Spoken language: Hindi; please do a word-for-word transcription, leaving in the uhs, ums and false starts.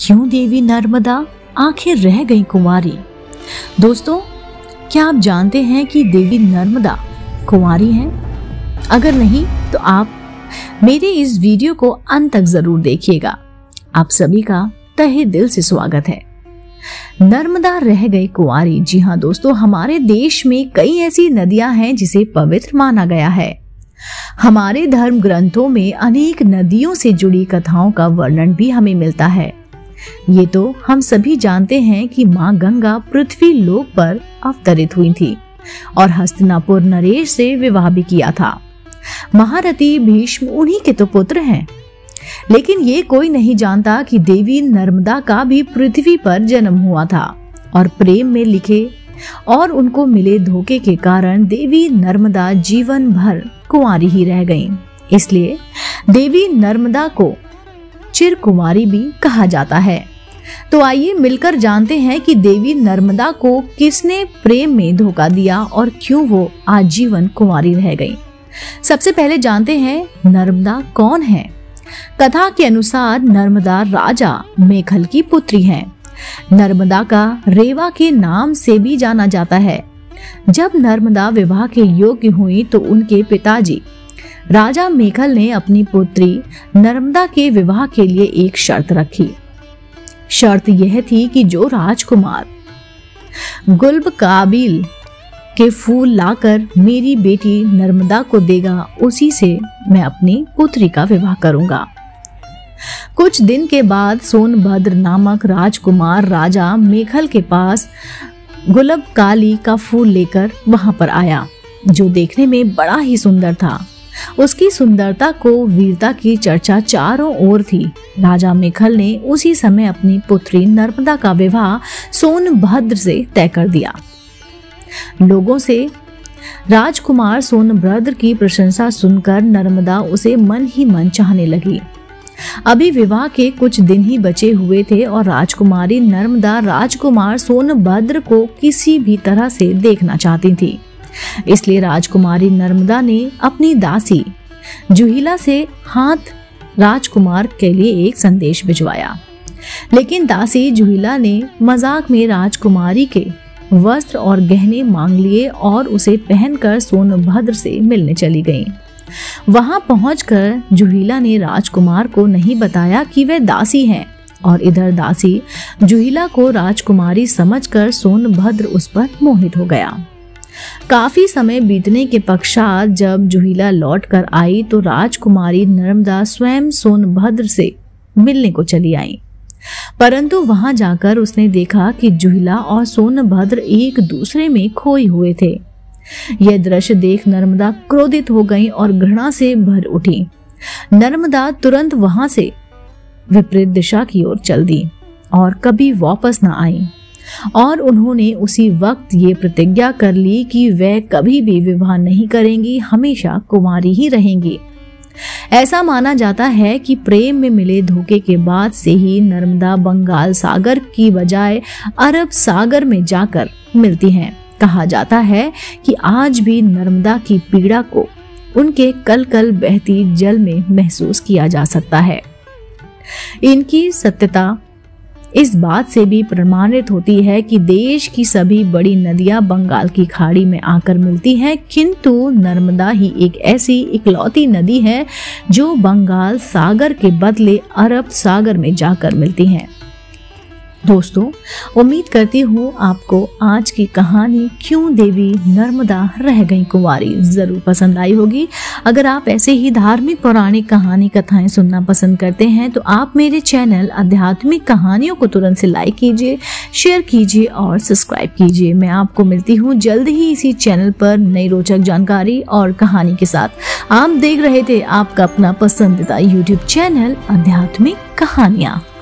क्यों देवी नर्मदा आखिर रह गई कुंवारी। दोस्तों, क्या आप जानते हैं कि देवी नर्मदा कुंवारी हैं? अगर नहीं तो आप मेरे इस वीडियो को अंत तक जरूर देखिएगा। आप सभी का तहे दिल से स्वागत है। नर्मदा रह गई कुंवारी। जी हाँ दोस्तों, हमारे देश में कई ऐसी नदियां हैं जिसे पवित्र माना गया है। हमारे धर्म ग्रंथों में अनेक नदियों से जुड़ी कथाओं का वर्णन भी हमें मिलता है। ये तो हम सभी जानते हैं कि माँ गंगा पृथ्वी लोक पर अवतरित हुई थी और हस्तिनापुर नरेश से विवाह भी किया था। महारथी भीष्म उन्हीं के तो पुत्र हैं। लेकिन ये कोई नहीं जानता कि देवी नर्मदा का भी पृथ्वी पर जन्म हुआ था और प्रेम में लिखे और उनको मिले धोखे के कारण देवी नर्मदा जीवन भर कुंवारी ही रह गईं। इसलिए देवी नर्मदा को चिर कुंवारी भी कहा जाता है। तो आइए मिलकर जानते हैं कि देवी नर्मदा को किसने प्रेम में धोखा दिया और क्यों वो आजीवन कुंवारी रह गईं। सबसे पहले जानते हैं नर्मदा कौन है। कथा के अनुसार नर्मदा राजा मेखल की पुत्री हैं। नर्मदा का रेवा के नाम से भी जाना जाता है। जब नर्मदा विवाह के योग्य हुई तो उनके पिताजी राजा मेखल ने अपनी पुत्री नर्मदा के विवाह के लिए एक शर्त रखी। शर्त यह थी कि जो राजकुमार गुल्ब काबिल के फूल लाकर मेरी बेटी नर्मदा को देगा, उसी से मैं अपनी पुत्री का विवाह करूंगा। कुछ दिन के बाद सोनभद्र नामक राजकुमार राजा मेखल के पास गुलाब काली का फूल लेकर वहां पर आया, जो देखने में बड़ा ही सुंदर था। उसकी सुंदरता को वीरता की चर्चा चारों ओर थी। राजा मेखल ने उसी समय अपनी पुत्री नर्मदा का विवाह सोनभद्र से तय कर दिया। लोगों से राजकुमार सोनभद्र की प्रशंसा सुनकर नर्मदा उसे मन ही मन चाहने लगी। अभी विवाह के कुछ दिन ही बचे हुए थे और राजकुमारी नर्मदा राजकुमार सोनभद्र को किसी भी तरह से देखना चाहती थी। इसलिए राजकुमारी नर्मदा ने अपनी दासी जुहिला से हाथ राजकुमार के लिए एक संदेश भिजवाया। लेकिन दासी जुहिला ने मजाक में राजकुमारी के वस्त्र और गहने मांग लिए और उसे पहनकर सोनभद्र से मिलने चली गईं। वहां पहुंचकर जुहिला ने राजकुमार को नहीं बताया कि वह दासी हैं और इधर दासी जुहिला को राजकुमारी समझकर सोनभद्र उस पर मोहित हो गया। काफी समय बीतने के पश्चात जब जुहिला लौट कर आई तो राजकुमारी नर्मदा स्वयं सोनभद्र से मिलने को चली आई। परंतु वहां जाकर उसने देखा कि जुहिला और सोनभद्र एक दूसरे में खोए हुए थे। यह दृश्य देख नर्मदा क्रोधित हो गई और घृणा से भर उठी। नर्मदा तुरंत वहां से विपरीत दिशा की ओर चल दी और कभी वापस न आई और उन्होंने उसी वक्त ये प्रतिज्ञा कर ली कि वह कभी भी विवाह नहीं करेंगी, हमेशा कुंवारी ही रहेंगी। ऐसा माना जाता है कि प्रेम में मिले धोखे के बाद से ही नर्मदा बंगाल सागर की बजाय अरब सागर में जाकर मिलती हैं। कहा जाता है कि आज भी नर्मदा की पीड़ा को उनके कल कल बहती जल में महसूस किया जा सकता है। इनकी सत्यता इस बात से भी प्रमाणित होती है कि देश की सभी बड़ी नदियां बंगाल की खाड़ी में आकर मिलती हैं, किंतु नर्मदा ही एक ऐसी इकलौती नदी है जो बंगाल सागर के बदले अरब सागर में जाकर मिलती हैं। दोस्तों, उम्मीद करती हूँ आपको आज की कहानी क्यों देवी नर्मदा रह गई कुंवारी जरूर पसंद आई होगी। अगर आप ऐसे ही धार्मिक पौराणिक कहानी कथाएं सुनना पसंद करते हैं तो आप मेरे चैनल आध्यात्मिक कहानियों को तुरंत से लाइक कीजिए, शेयर कीजिए और सब्सक्राइब कीजिए। मैं आपको मिलती हूँ जल्द ही इसी चैनल पर नई रोचक जानकारी और कहानी के साथ। आप देख रहे थे आपका अपना पसंदीदा यूट्यूब चैनल आध्यात्मिक कहानियाँ।